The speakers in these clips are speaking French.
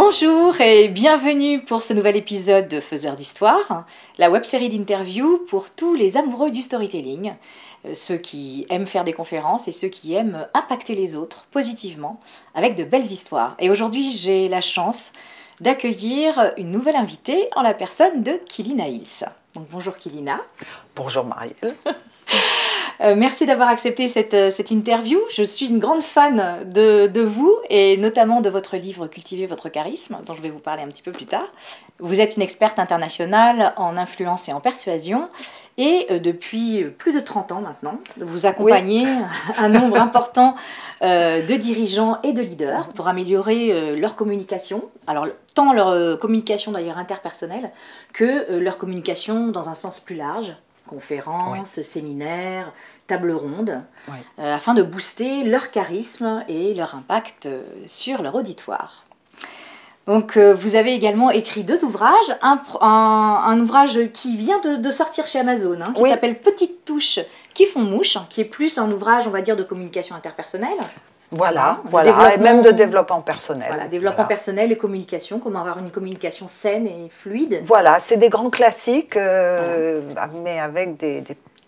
Bonjour et bienvenue pour ce nouvel épisode de Faiseurs d'Histoire, la web-série d'interviews pour tous les amoureux du storytelling, ceux qui aiment faire des conférences et ceux qui aiment impacter les autres positivement avec de belles histoires. Et aujourd'hui, j'ai la chance d'accueillir une nouvelle invitée en la personne de Kilina Hills. Donc bonjour Kilina. Bonjour Marielle. Merci d'avoir accepté cette interview. Je suis une grande fan de vous et notamment de votre livre Cultiver votre charisme, dont je vais vous parler un petit peu plus tard. Vous êtes une experte internationale en influence et en persuasion et depuis plus de 30 ans maintenant, vous accompagnez un nombre important de dirigeants et de leaders pour améliorer leur communication. Alors, tant leur communication d'ailleurs interpersonnelle que leur communication dans un sens plus large. Conférences, séminaires, tables rondes, afin de booster leur charisme et leur impact sur leur auditoire. Donc, vous avez également écrit 2 ouvrages, un ouvrage qui vient de sortir chez Amazon, qui s'appelle Petites touches qui font mouche, qui est plus un ouvrage, on va dire, de communication interpersonnelle. Voilà, et même de développement personnel. Voilà, développement personnel et communication, comment avoir une communication saine et fluide. Voilà, c'est des grands classiques, mais avec des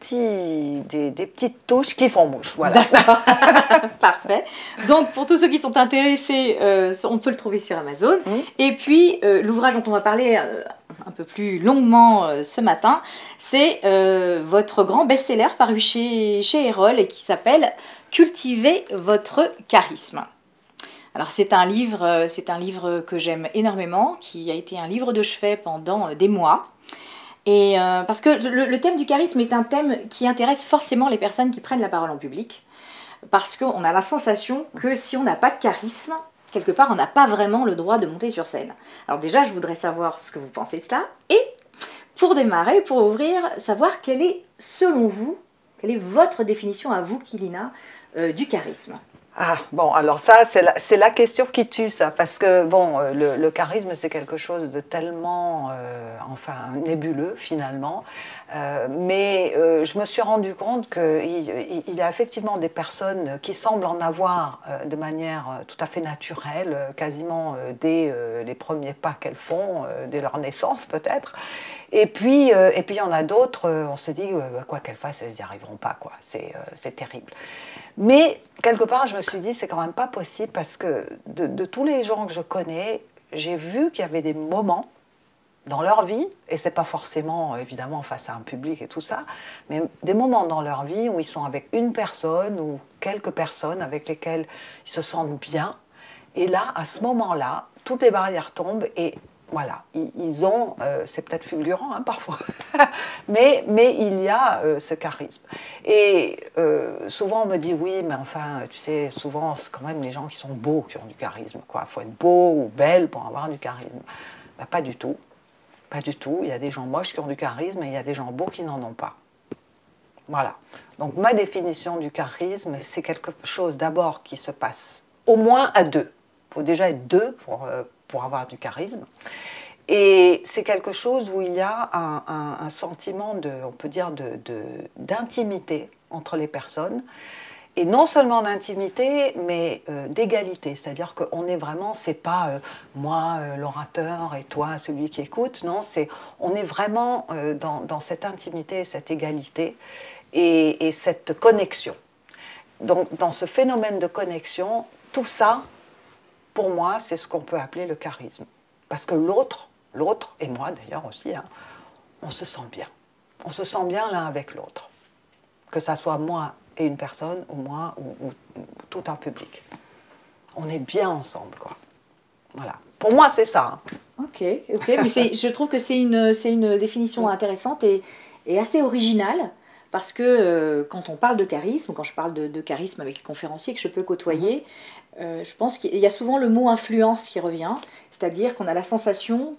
petites touches qui font mouche. Voilà. D'accord, parfait. Donc, pour tous ceux qui sont intéressés, on peut le trouver sur Amazon. Et puis, l'ouvrage dont on va parler un peu plus longuement ce matin, c'est votre grand best-seller paru chez Erol et qui s'appelle « Cultiver votre charisme ». Alors c'est un livre que j'aime énormément, qui a été un livre de chevet pendant des mois. Et parce que le thème du charisme est un thème qui intéresse forcément les personnes qui prennent la parole en public. Parce qu'on a la sensation que si on n'a pas de charisme, quelque part on n'a pas vraiment le droit de monter sur scène. Alors déjà je voudrais savoir ce que vous pensez de cela. Et pour démarrer, pour ouvrir, savoir quelle est selon vous, quelle est votre définition à vous Kilina du charisme? Ah, bon, alors ça, c'est la question qui tue, ça, parce que, bon, le charisme, c'est quelque chose de tellement, nébuleux, finalement, mais je me suis rendu compte qu'il y a effectivement des personnes qui semblent en avoir de manière tout à fait naturelle, quasiment dès les premiers pas qu'elles font, dès leur naissance, peut-être. Et puis il y en a d'autres, on se dit, quoi qu'elles fassent, elles n'y arriveront pas, quoi. C'est terrible. Mais, quelque part, je me suis dit, c'est quand même pas possible, parce que de tous les gens que je connais, j'ai vu qu'il y avait des moments dans leur vie, et c'est pas forcément, évidemment, face à un public et tout ça, mais des moments dans leur vie où ils sont avec une personne ou quelques personnes avec lesquelles ils se sentent bien, et là, à ce moment-là, toutes les barrières tombent, et voilà, ils ont, c'est peut-être fulgurant parfois, mais il y a ce charisme. Et souvent on me dit oui, mais enfin, tu sais, souvent c'est quand même les gens qui sont beaux qui ont du charisme, quoi. Il faut être beau ou belle pour avoir du charisme. Ben, pas du tout, pas du tout. Il y a des gens moches qui ont du charisme et il y a des gens beaux qui n'en ont pas. Voilà. Donc ma définition du charisme, c'est quelque chose d'abord qui se passe au moins à 2. Il faut déjà être 2 pour avoir du charisme. Et c'est quelque chose où il y a un sentiment on peut dire, d'intimité entre les personnes. Et non seulement d'intimité, mais d'égalité. C'est-à-dire qu'on est vraiment, c'est pas moi, l'orateur, et toi, celui qui écoute. Non, on est vraiment dans cette intimité, cette égalité et cette connexion. Donc, dans ce phénomène de connexion, tout ça, pour moi, c'est ce qu'on peut appeler le charisme. Parce que l'autre, et moi d'ailleurs aussi, on se sent bien. On se sent bien l'un avec l'autre. Que ça soit moi et une personne, ou moi, ou tout un public. On est bien ensemble, quoi. Voilà. Pour moi, c'est ça. Ok, mais je trouve que c'est une définition intéressante et assez originale. Parce que quand on parle de charisme, quand je parle de charisme avec les conférenciers que je peux côtoyer, je pense qu'il y a souvent le mot influence qui revient, c'est-à-dire qu'on a la sensation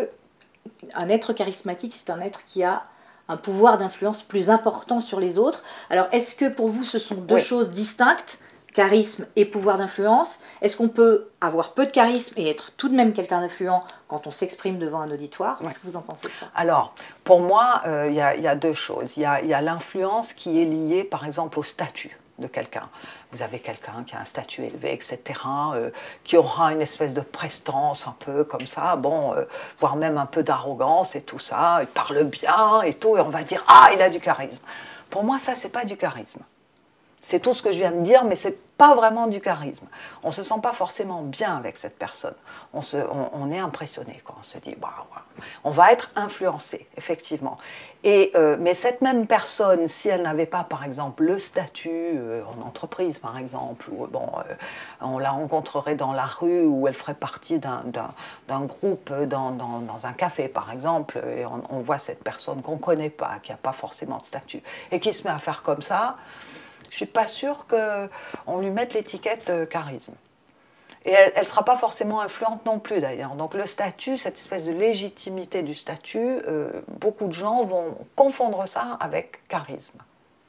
qu'un être charismatique, c'est un être qui a un pouvoir d'influence plus important sur les autres. Alors, est-ce que pour vous, ce sont deux choses distinctes, charisme et pouvoir d'influence? Est-ce qu'on peut avoir peu de charisme et être tout de même quelqu'un d'influent quand on s'exprime devant un auditoire? Qu'est-ce que vous en pensez de ça? Alors, pour moi, il y a 2 choses. Il y a l'influence qui est liée, par exemple, au statut. de quelqu'un. Vous avez quelqu'un qui a un statut élevé, etc., qui aura une espèce de prestance un peu comme ça, bon, voire même un peu d'arrogance et tout ça, il parle bien et tout, et on va dire « Ah, il a du charisme ». Pour moi, ça, c'est pas du charisme. C'est tout ce que je viens de dire, mais c'est pas vraiment du charisme. On ne se sent pas forcément bien avec cette personne. On est impressionné, quoi. On se dit, bah, ouais. On va être influencé, effectivement. Mais cette même personne, si elle n'avait pas, par exemple, le statut en entreprise, par exemple, ou bon, on la rencontrerait dans la rue, ou elle ferait partie d'un groupe dans un café, par exemple, et on voit cette personne qu'on ne connaît pas, qui n'a pas forcément de statut, et qui se met à faire comme ça, je ne suis pas sûre qu'on lui mette l'étiquette charisme. Et elle ne sera pas forcément influente non plus d'ailleurs. Donc le statut, cette espèce de légitimité du statut, beaucoup de gens vont confondre ça avec charisme.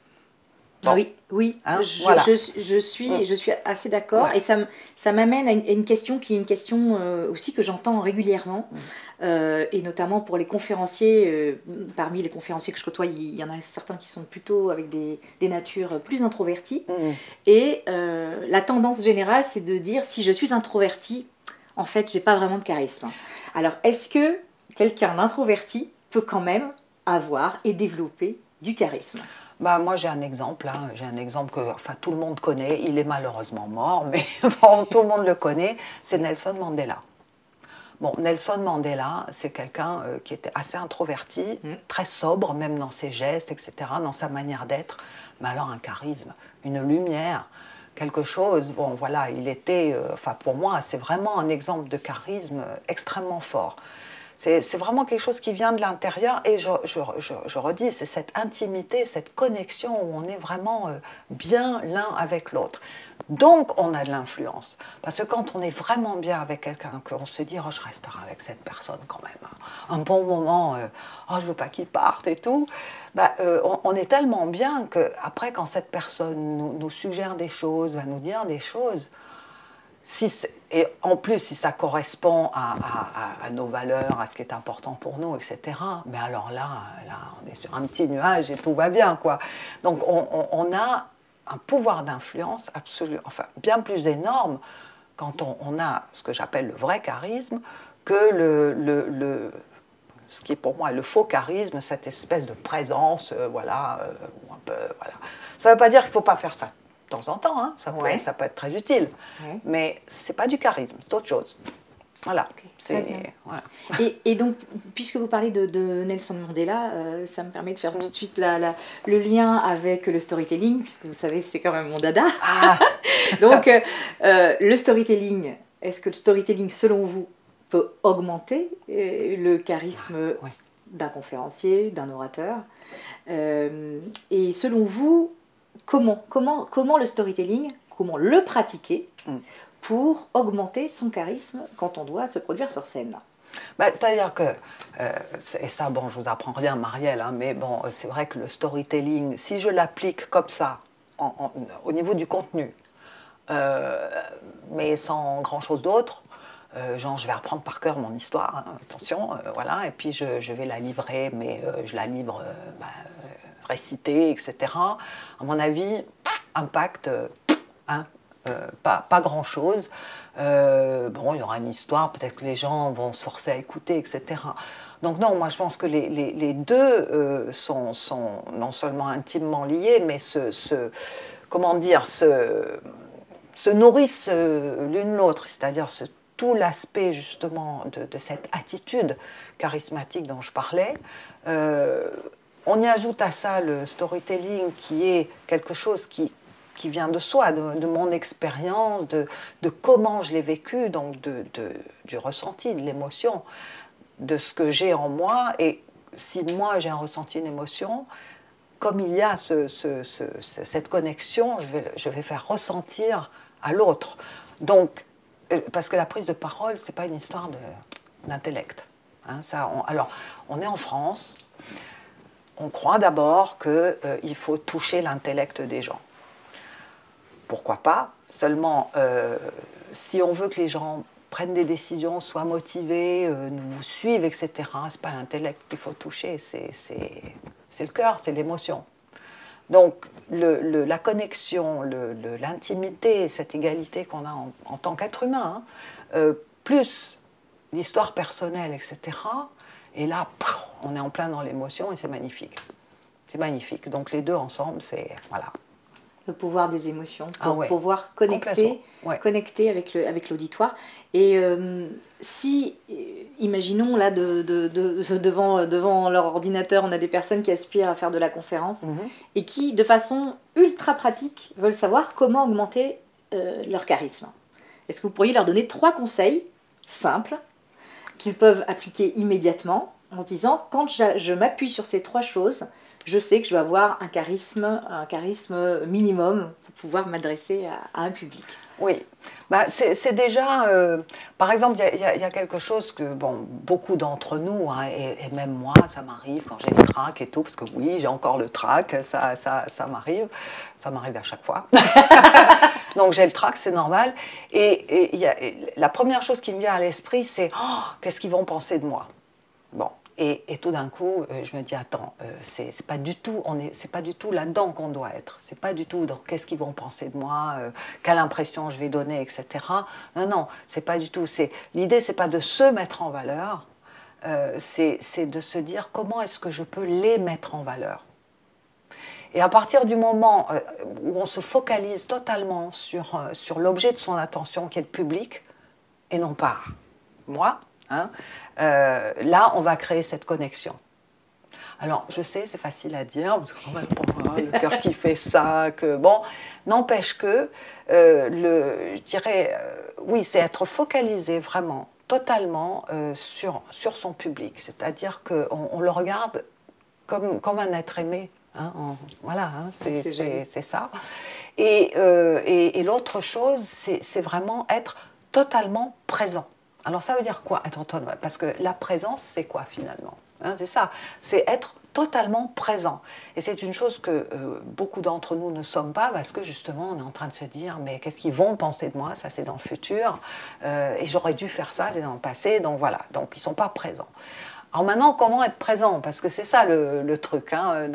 Bon. Oui, oui, hein, voilà. je suis assez d'accord, ouais. Et ça m'amène à une question qui est une question aussi que j'entends régulièrement, et notamment pour les conférenciers, parmi les conférenciers que je côtoie, il y en a certains qui sont plutôt avec des natures plus introverties, et la tendance générale c'est de dire si je suis introvertie, en fait j'ai pas vraiment de charisme. Alors est-ce que quelqu'un d'introverti peut quand même avoir et développer du charisme? Bah, moi j'ai un exemple, hein. J'ai un exemple que enfin, tout le monde connaît, il est malheureusement mort, mais bon, tout le monde le connaît, c'est Nelson Mandela. Bon, Nelson Mandela, c'est quelqu'un qui était assez introverti, très sobre, même dans ses gestes, etc., dans sa manière d'être, mais alors un charisme, une lumière, quelque chose, bon voilà, il était, enfin pour moi, c'est vraiment un exemple de charisme extrêmement fort. C'est vraiment quelque chose qui vient de l'intérieur et je redis, c'est cette intimité, cette connexion où on est vraiment bien l'un avec l'autre. Donc on a de l'influence. Parce que quand on est vraiment bien avec quelqu'un, qu'on se dit oh, je resterai avec cette personne quand même, un bon moment, oh, je ne veux pas qu'il parte et tout, bah, on est tellement bien qu'après quand cette personne nous suggère des choses, va nous dire des choses, et en plus, si ça correspond à nos valeurs, à ce qui est important pour nous, etc., mais alors là, on est sur un petit nuage et tout va bien, quoi. Donc, on a un pouvoir d'influence absolu, enfin, bien plus énorme quand on a ce que j'appelle le vrai charisme que ce qui est pour moi le faux charisme, cette espèce de présence, voilà, un peu, voilà. Ça ne veut pas dire qu'il ne faut pas faire ça de temps en temps, hein, ça peut être très utile, mais ce n'est pas du charisme, c'est autre chose. Voilà. Okay, voilà. Et donc, puisque vous parlez de Nelson Mandela, ça me permet de faire tout de suite le lien avec le storytelling, puisque vous savez, c'est quand même mon dada. Ah. Donc, le storytelling, est-ce que le storytelling, selon vous, peut augmenter le charisme d'un conférencier, d'un orateur, et selon vous, comment le storytelling, comment le pratiquer pour augmenter son charisme quand on doit se produire sur scène? Bah, c'est-à-dire que, et ça, bon, je vous apprends rien, Marielle, hein, mais bon, c'est vrai que le storytelling, si je l'applique comme ça, au niveau du contenu, mais sans grand-chose d'autre, genre, je vais apprendre par cœur mon histoire, hein, attention, voilà, et puis je vais la livrer, mais je la livre récitée, etc. À mon avis, impact, pas grand-chose. Bon, il y aura une histoire, peut-être que les gens vont se forcer à écouter, etc. Donc non, moi je pense que les deux sont non seulement intimement liés, mais comment dire, se nourrissent l'une l'autre, c'est-à-dire tout l'aspect justement de cette attitude charismatique dont je parlais. On y ajoute à ça le storytelling qui est quelque chose qui vient de soi, de mon expérience, de comment je l'ai vécu, donc du ressenti, de l'émotion, de ce que j'ai en moi. Et si moi j'ai un ressenti, une émotion, comme il y a cette connexion, je vais faire ressentir à l'autre. Donc, parce que la prise de parole, ce n'est pas une histoire d'intellect. Hein, alors, on est en France, on croit d'abord qu'il faut toucher l'intellect des gens. Pourquoi pas? Seulement, si on veut que les gens prennent des décisions, soient motivés, nous suivent, etc., ce n'est pas l'intellect qu'il faut toucher, c'est le cœur, c'est l'émotion. Donc, la connexion, l'intimité, cette égalité qu'on a en tant qu'être humain, hein, plus l'histoire personnelle, etc. Et là, on est en plein dans l'émotion et c'est magnifique. C'est magnifique. Donc, les deux ensemble, c'est... Voilà. Le pouvoir des émotions pour ouais. pouvoir connecter, ouais. connecter avec l'auditoire. Et si, imaginons là, devant leur ordinateur, on a des personnes qui aspirent à faire de la conférence et qui, de façon ultra pratique, veulent savoir comment augmenter leur charisme. Est-ce que vous pourriez leur donner 3 conseils simples qu'ils peuvent appliquer immédiatement en se disant, quand je m'appuie sur ces 3 choses, je sais que je vais avoir un charisme minimum pour pouvoir m'adresser à un public. Oui, bah, c'est déjà, par exemple, il y a quelque chose que, bon, beaucoup d'entre nous, hein, et même moi, ça m'arrive quand j'ai le trac et tout, parce que oui, j'ai encore le trac, ça m'arrive à chaque fois. Donc j'ai le trac, c'est normal. Et la première chose qui me vient à l'esprit, c'est oh, qu'est-ce qu'ils vont penser de moi? Bon. Et tout d'un coup, je me dis, attends, c'est pas du tout là-dedans qu'on doit être. C'est pas du tout dans qu'est-ce qu'ils vont penser de moi, quelle impression je vais donner, etc. Non, non, c'est pas du tout. L'idée, c'est pas de se mettre en valeur, c'est de se dire comment est-ce que je peux les mettre en valeur. Et à partir du moment où on se focalise totalement sur l'objet de son attention, qui est le public, et non pas moi, hein, là, on va créer cette connexion. Alors, je sais, c'est facile à dire, parce que le cœur qui fait ça, que bon, n'empêche que, je dirais, oui, c'est être focalisé vraiment, totalement sur son public. C'est-à-dire qu'on le regarde comme un être aimé. Hein, voilà, hein, c'est ça. Et l'autre chose, c'est vraiment être totalement présent. Alors ça veut dire quoi être autonome? Parce que la présence, c'est quoi finalement, hein, c'est ça, c'est être totalement présent. Et c'est une chose que beaucoup d'entre nous ne sommes pas, parce que justement on est en train de se dire mais qu'est-ce qu'ils vont penser de moi? Ça c'est dans le futur, et j'aurais dû faire ça, c'est dans le passé, donc voilà, donc ils ne sont pas présents. Alors maintenant, comment être présent? Parce que c'est ça le truc. Hein,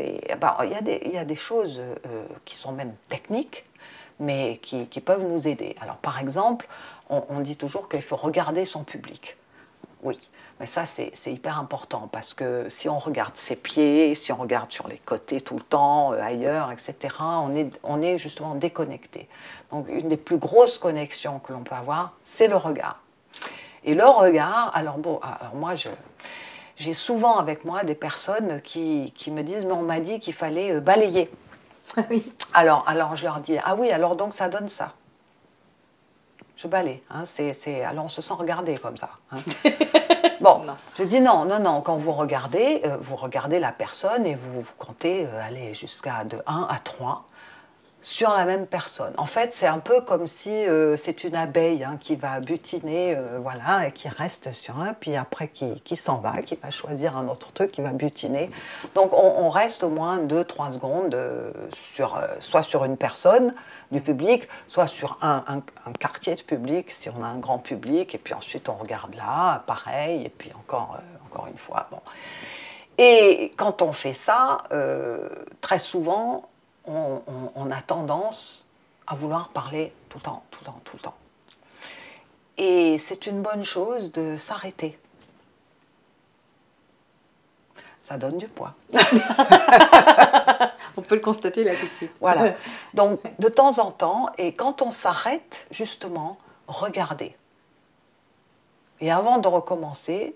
il y a des choses qui sont même techniques, mais qui peuvent nous aider. Alors par exemple, on dit toujours qu'il faut regarder son public. Oui, mais ça c'est hyper important, parce que si on regarde ses pieds, si on regarde sur les côtés tout le temps, ailleurs, etc., on est justement déconnecté. Donc une des plus grosses connexions que l'on peut avoir, c'est le regard. Et le regard, alors moi j'ai souvent avec moi des personnes qui me disent mais on m'a dit qu'il fallait balayer. Oui. Alors je leur dis ah oui, alors donc ça donne ça. Je balaye, hein, alors on se sent regardé comme ça. Hein. Bon, non. Je dis non, quand vous regardez la personne et vous comptez aller jusqu'à de 1 à 3 sur la même personne. En fait, c'est un peu comme si c'est une abeille hein, qui va butiner, voilà, et qui reste sur un, puis après qui s'en va, qui va choisir un autre truc, qui va butiner. Donc on reste au moins 2-3 secondes soit sur une personne du public, soit sur un quartier de public, si on a un grand public, et puis ensuite on regarde là, pareil, et puis encore une fois. Bon. Et quand on fait ça, très souvent, on a tendance à vouloir parler tout le temps. Et c'est une bonne chose de s'arrêter. Ça donne du poids. On peut le constater là tout de suite. Voilà. Donc, de temps en temps, et quand on s'arrête, justement, regardez. Et avant de recommencer,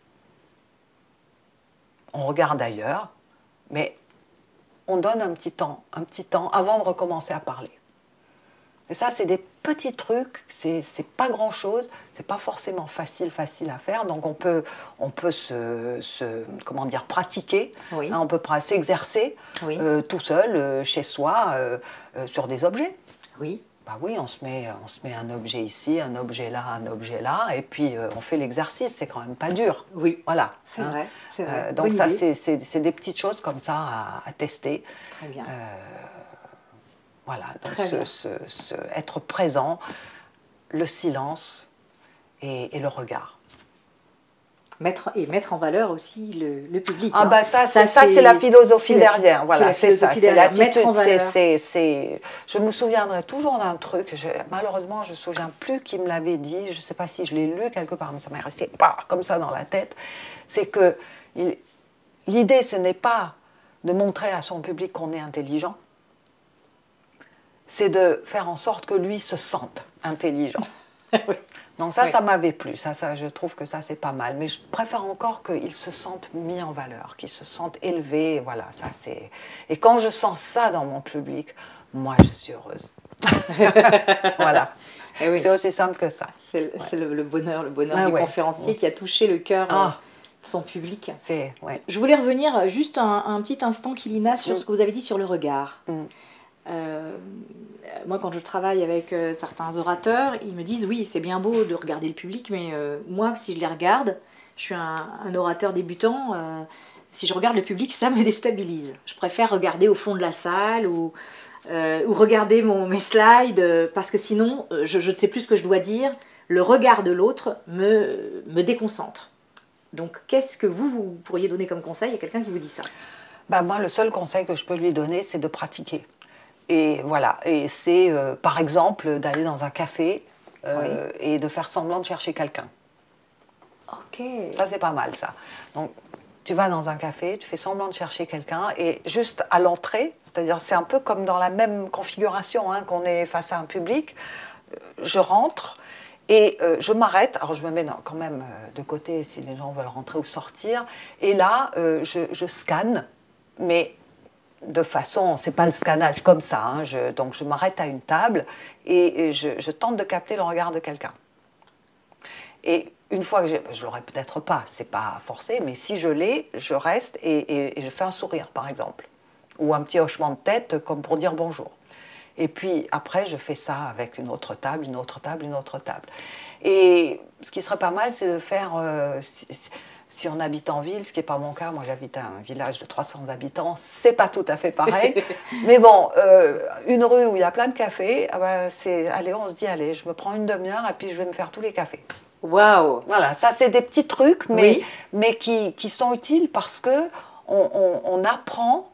on regarde ailleurs, mais on donne un petit temps avant de recommencer à parler. Et ça, c'est des petits trucs, c'est pas grand-chose, c'est pas forcément facile à faire, donc on peut comment dire, pratiquer, oui. Hein, on peut s'exercer oui. Tout seul, chez soi, sur des objets. Oui. Bah oui, on se met un objet ici, un objet là, et puis on fait l'exercice, c'est quand même pas dur. Oui, voilà. C'est vrai. Donc bonne ça, c'est des petites choses comme ça à tester. Très bien. Voilà, donc être présent, le silence et le regard. mettre en valeur aussi le public. Ah bah ça c'est la philosophie derrière. Voilà, c'est ça, c'est l'attitude. Je me souviendrai toujours d'un truc. Malheureusement, je me souviens plus qui me l'avait dit. Je ne sais pas si je l'ai lu quelque part, mais ça m'est resté comme ça dans la tête. C'est que l'idée, ce n'est pas de montrer à son public qu'on est intelligent. C'est de faire en sorte que lui se sente intelligent. Oui. Donc ça m'avait plu, ça, je trouve que ça c'est pas mal, mais je préfère encore qu'ils se sentent mis en valeur, qu'ils se sentent élevés, voilà, ça c'est... Et quand je sens ça dans mon public, moi je suis heureuse. Voilà, oui. C'est aussi simple que ça. C'est le bonheur du conférencier qui a touché le cœur de son public. Je voulais revenir juste un petit instant, Kylina, sur ce que vous avez dit sur le regard. Moi, quand je travaille avec certains orateurs, ils me disent oui, c'est bien beau de regarder le public, mais moi, si je les regarde, je suis un orateur débutant, si je regarde le public, ça me déstabilise. Je préfère regarder au fond de la salle ou regarder mes slides, parce que sinon, je ne sais plus ce que je dois dire. Le regard de l'autre me déconcentre. Donc, qu'est-ce que vous pourriez donner comme conseil à quelqu'un qui vous dit ça? Moi, le seul conseil que je peux lui donner, c'est de pratiquer. Et voilà, et c'est par exemple d'aller dans un café et de faire semblant de chercher quelqu'un. Ok. Ça c'est pas mal ça. Donc tu vas dans un café, tu fais semblant de chercher quelqu'un et juste à l'entrée, c'est-à-dire c'est un peu comme dans la même configuration qu'on est face à un public, je rentre et je m'arrête, alors je me mets quand même de côté si les gens veulent rentrer ou sortir, et là je scanne, mais de façon, c'est pas le scannage comme ça, donc je m'arrête à une table et je tente de capter le regard de quelqu'un. Et une fois que je l'aurai peut-être pas, c'est pas forcé, mais si je l'ai, je reste et je fais un sourire par exemple, ou un petit hochement de tête comme pour dire bonjour. Et puis après, je fais ça avec une autre table, une autre table, une autre table. Et ce qui serait pas mal, c'est de faire... Si on habite en ville, ce qui n'est pas mon cas, moi j'habite à un village de 300 habitants, c'est pas tout à fait pareil. Mais bon, une rue où il y a plein de cafés, allez, on se dit, allez, je me prends une demi-heure et puis je vais me faire tous les cafés. Waouh! Voilà, ça c'est des petits trucs, mais qui sont utiles parce que on apprend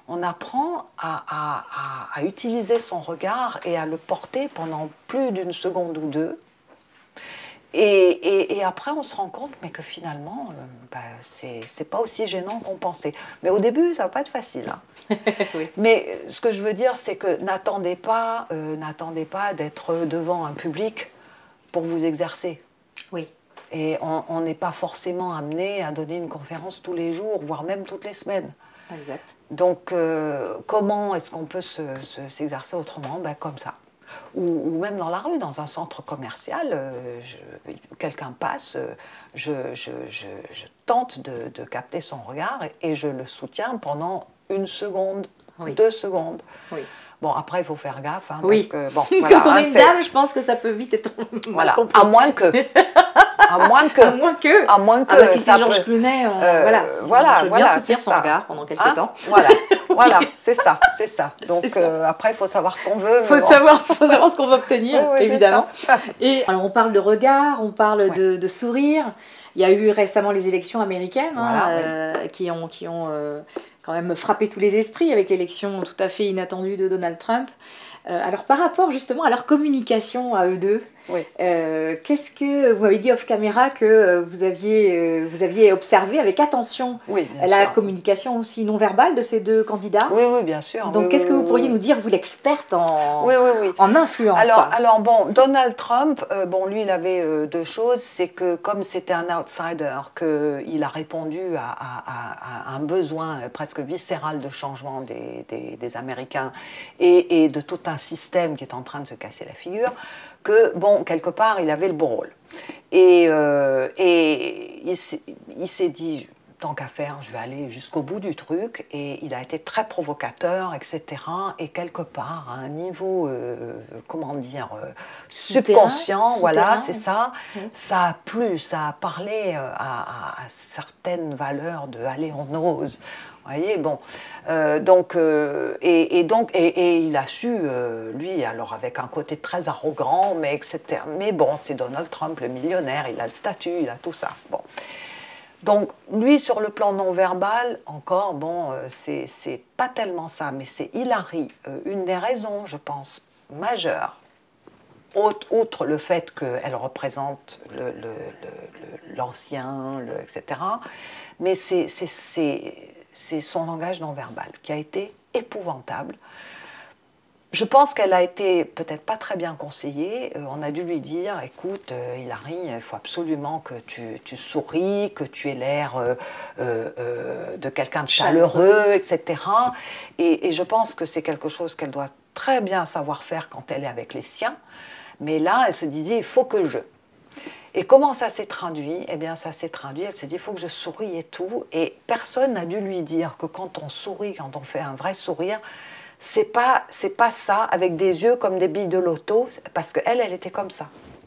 à utiliser son regard et à le porter pendant plus d'une seconde ou deux. Et après, on se rend compte mais que finalement, c'est pas aussi gênant qu'on pensait. Mais au début, ça va pas être facile. Oui. Mais ce que je veux dire, c'est que n'attendez pas d'être devant un public pour vous exercer. Oui. Et on n'est pas forcément amené à donner une conférence tous les jours, voire même toutes les semaines. Exact. Donc, comment est-ce qu'on peut s'exercer autrement? Comme ça. Ou même dans la rue, dans un centre commercial, quelqu'un passe, je tente de capter son regard et je le soutiens pendant 1 seconde, 2 secondes. Oui. Bon, après, il faut faire gaffe. Parce que, bon, voilà, quand on est une dame, je pense que ça peut vite être voilà, à moins que... À moins que si c'est Georges Clooney, je veux bien soutenir son regard pendant quelques temps. Voilà, c'est ça. Donc après, il faut savoir ce qu'on veut. Il faut savoir ce qu'on veut obtenir, évidemment. Et alors, on parle de regard, on parle de sourire. Il y a eu récemment les élections américaines qui ont quand même frappé tous les esprits avec l'élection tout à fait inattendue de Donald Trump. Alors par rapport justement à leur communication à eux deux, qu'est-ce que vous m'avez dit off caméra que vous aviez observé avec attention la communication aussi non verbale de ces deux candidats? Oui, bien sûr. Donc qu'est-ce que vous pourriez nous dire, vous l'experte en influence? Alors bon, Donald Trump, lui il avait 2 choses, c'est que comme c'était un outsider, qu'il a répondu à un besoin presque viscéral de changement des Américains et de tout un système qui est en train de se casser la figure, que, quelque part, il avait le bon rôle. Et il s'est dit, tant qu'à faire, je vais aller jusqu'au bout du truc, et il a été très provocateur, etc. Et quelque part, à un niveau, subconscient, voilà, c'est ça, ça a plu, ça a parlé à certaines valeurs de « allez, on ose ». Vous voyez, et il a su, lui, alors avec un côté très arrogant, mais etc. Mais bon, c'est Donald Trump, le millionnaire, il a le statut, il a tout ça. Bon. Donc, lui, sur le plan non-verbal, encore, bon, c'est pas tellement ça, mais c'est Hilary, une des raisons, je pense, majeures, outre le fait qu'elle représente l'ancien, etc., mais c'est son langage non-verbal qui a été épouvantable. Je pense qu'elle a été peut-être pas très bien conseillée. On a dû lui dire, écoute, Hilary, il faut absolument que tu souris, que tu aies l'air de quelqu'un de chaleureux, etc. Et je pense que c'est quelque chose qu'elle doit très bien savoir faire quand elle est avec les siens. Mais là, elle se disait, il faut que je... Et comment ça s'est traduit? Eh bien, ça s'est traduit, elle s'est dit, il faut que je sourie et tout. Et personne n'a dû lui dire que quand on sourit, quand on fait un vrai sourire, c'est pas ça, avec des yeux comme des billes de loto, parce qu'elle, elle était comme ça.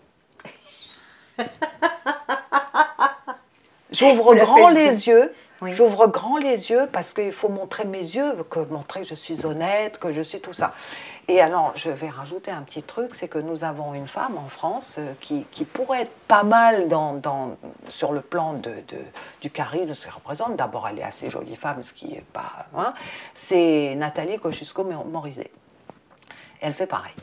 J'ouvre grand les yeux, oui. J'ouvre grand les yeux parce qu'il faut montrer mes yeux, montrer que je suis honnête, que je suis tout ça. Et alors, je vais rajouter un petit truc, c'est que nous avons une femme en France qui pourrait être pas mal sur le plan du charisme, ce qu'elle représente. D'abord, elle est assez jolie femme, ce qui n'est pas... Hein, c'est Nathalie Kosciusko-Morizet. Elle fait pareil.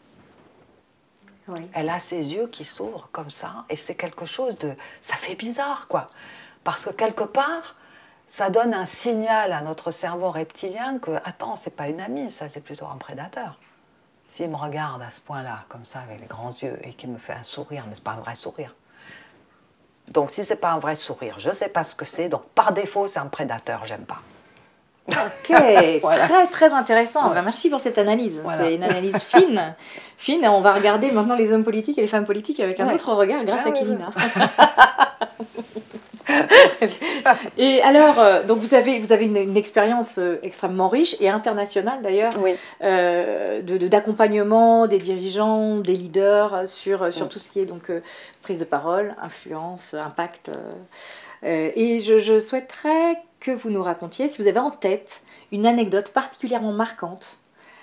Oui. Elle a ses yeux qui s'ouvrent comme ça, et c'est quelque chose de... Ça fait bizarre, quoi. Parce que quelque part, ça donne un signal à notre cerveau reptilien que, attends, c'est pas une amie, ça, c'est plutôt un prédateur. S'il me regarde à ce point-là, comme ça, avec les grands yeux, et qu'il me fait un sourire, mais c'est pas un vrai sourire. Donc, si c'est pas un vrai sourire, je sais pas ce que c'est, donc par défaut, c'est un prédateur, j'aime pas. Ok, voilà. Très très intéressant. Ouais. Ben, merci pour cette analyse. Voilà. C'est une analyse fine. Et on va regarder maintenant les hommes politiques et les femmes politiques avec un autre regard grâce à Kyrina. Et alors, donc vous avez une expérience extrêmement riche et internationale d'ailleurs, oui. D'accompagnement des dirigeants, des leaders sur tout ce qui est donc prise de parole, influence, impact. Et je souhaiterais que vous nous racontiez, si vous avez en tête une anecdote particulièrement marquante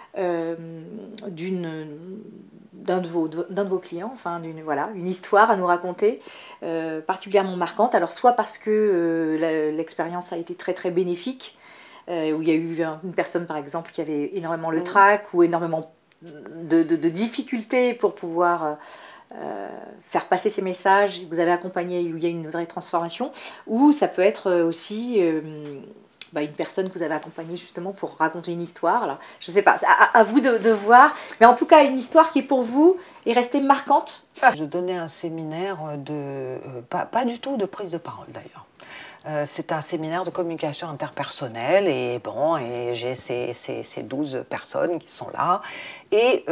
d'un de vos clients, enfin une histoire à nous raconter particulièrement marquante. Alors soit parce que l'expérience a été très très bénéfique, où il y a eu une personne par exemple qui avait énormément le trac ou énormément de difficultés pour pouvoir faire passer ces messages, vous avez accompagné, où il y a une vraie transformation, ou ça peut être aussi une personne que vous avez accompagnée justement pour raconter une histoire. Alors, je ne sais pas, à vous de voir, mais en tout cas une histoire qui pour vous est restée marquante. Je donnais un séminaire pas du tout de prise de parole d'ailleurs. C'est un séminaire de communication interpersonnelle et j'ai ces 12 personnes qui sont là et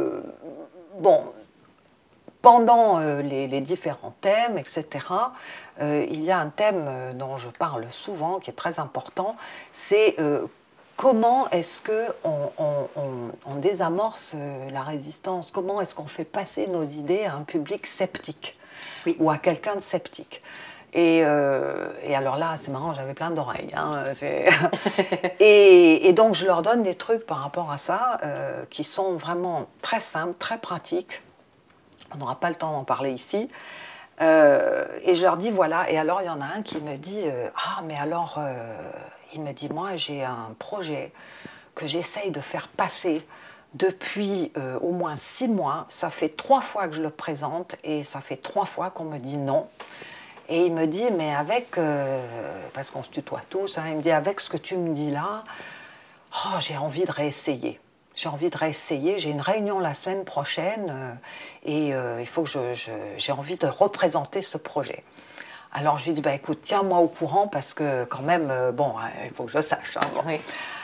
pendant les différents thèmes, etc., il y a un thème dont je parle souvent, qui est très important, c'est comment est-ce qu'on désamorce la résistance, comment est-ce qu'on fait passer nos idées à un public sceptique, oui. Ou à quelqu'un de sceptique. Et alors là, c'est marrant, j'avais plein d'oreilles. Hein, et donc, je leur donne des trucs par rapport à ça qui sont vraiment très simples, très pratiques. On n'aura pas le temps d'en parler ici. Et je leur dis, voilà. Et alors, il y en a un qui me dit, mais alors, il me dit, moi, j'ai un projet que j'essaye de faire passer depuis au moins 6 mois. Ça fait 3 fois que je le présente et ça fait 3 fois qu'on me dit non. Et il me dit, mais avec, parce qu'on se tutoie tous, hein, il me dit, avec ce que tu me dis là, j'ai envie de réessayer. J'ai envie de réessayer, j'ai une réunion la semaine prochaine et il faut que j'ai envie de représenter ce projet. Alors je lui dis, écoute, tiens-moi au courant parce que quand même, il faut que je sache. Hein, bon. Oui.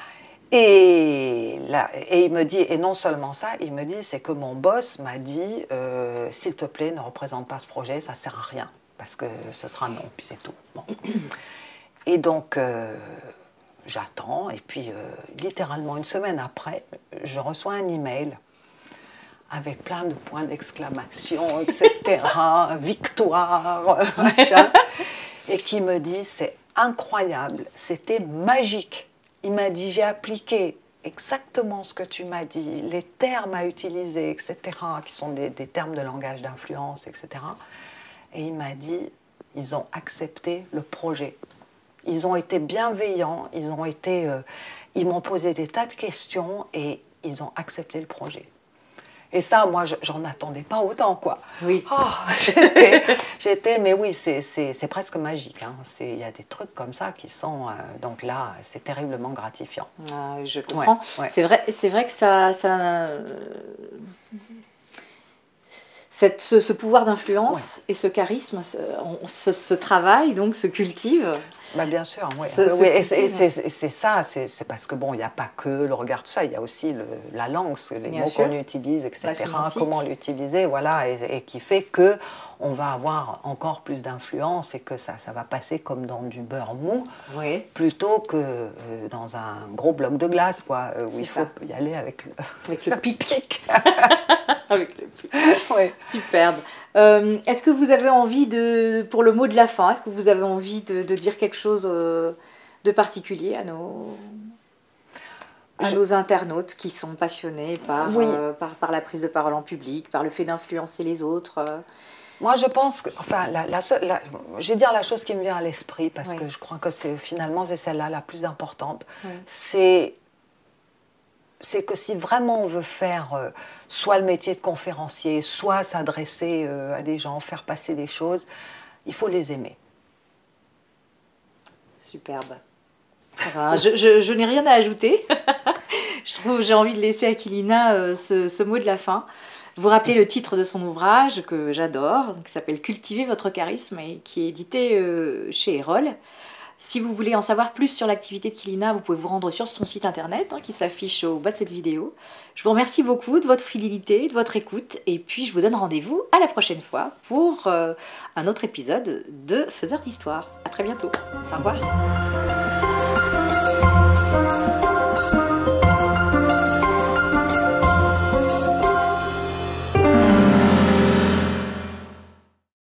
Et il me dit, et non seulement ça, il me dit, c'est que mon boss m'a dit, s'il te plaît, ne représente pas ce projet, ça ne sert à rien, parce que ce sera non, puis c'est tout. Bon. Et donc... j'attends, et puis littéralement une semaine après, je reçois un email avec plein de points d'exclamation, etc., victoire, machin, et qui me dit, c'est incroyable, c'était magique. Il m'a dit, j'ai appliqué exactement ce que tu m'as dit, les termes à utiliser, etc., qui sont des termes de langage d'influence, etc., et il m'a dit, ils ont accepté le projet. Ils ont été bienveillants, ils m'ont posé des tas de questions et ils ont accepté le projet. Et ça, moi, j'en attendais pas autant, quoi. Oui. Oh, mais oui, c'est presque magique. Hein. Il y a des trucs comme ça qui sont... donc là, c'est terriblement gratifiant. Je comprends. Ouais. C'est vrai que ce pouvoir d'influence et ce charisme se travaille, donc se cultive. Bah bien sûr, oui. Et c'est ça, c'est parce que bon, il n'y a pas que le regard, tout ça, il y a aussi la langue, les mots qu'on utilise, etc., comment l'utiliser, voilà, et qui fait que on va avoir encore plus d'influence et que ça va passer comme dans du beurre mou, plutôt que dans un gros bloc de glace, quoi, où il faut y aller avec le pic. Avec le pic. Oui. Superbe. Est-ce que vous avez envie pour le mot de la fin, est-ce que vous avez envie de dire quelque chose de particulier à nos internautes qui sont passionnés par la prise de parole en public, par le fait d'influencer les autres? Moi, je pense que, enfin, je vais dire la chose qui me vient à l'esprit, parce que je crois que finalement, c'est celle-là la plus importante. C'est que si vraiment on veut faire soit le métier de conférencier, soit s'adresser à des gens, faire passer des choses, il faut les aimer. Superbe. Enfin, je n'ai rien à ajouter. J'ai envie de laisser à Kilina ce mot de la fin. Vous rappelez le titre de son ouvrage que j'adore, qui s'appelle « Cultivez votre charisme » et qui est édité chez Erol. Si vous voulez en savoir plus sur l'activité de Kilina, vous pouvez vous rendre sur son site internet qui s'affiche au bas de cette vidéo. Je vous remercie beaucoup de votre fidélité, de votre écoute, et puis je vous donne rendez-vous à la prochaine fois pour un autre épisode de Faiseurs d'Histoire. À très bientôt. Au revoir.